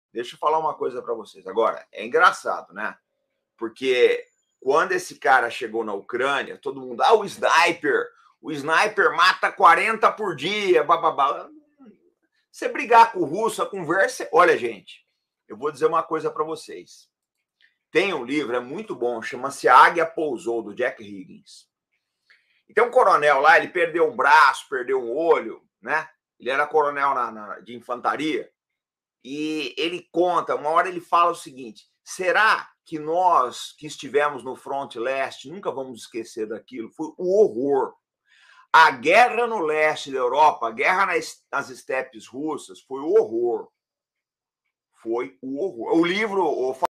deixa eu falar uma coisa para vocês. Agora, é engraçado, né? Porque quando esse cara chegou na Ucrânia, todo mundo, o sniper mata 40 por dia, bababá. Você brigar com o russo, a conversa. Olha, gente, eu vou dizer uma coisa para vocês. Tem um livro, é muito bom, chama-se A Águia Pousou, do Jack Higgins. E tem um coronel lá, ele perdeu um braço, perdeu um olho, né? Ele era coronel de infantaria. E ele conta, uma hora ele fala o seguinte: será que nós que estivemos no fronte leste nunca vamos esquecer daquilo? Foi o horror. A guerra no leste da Europa, a guerra nas estepes russas, foi o horror. Foi o horror. O livro,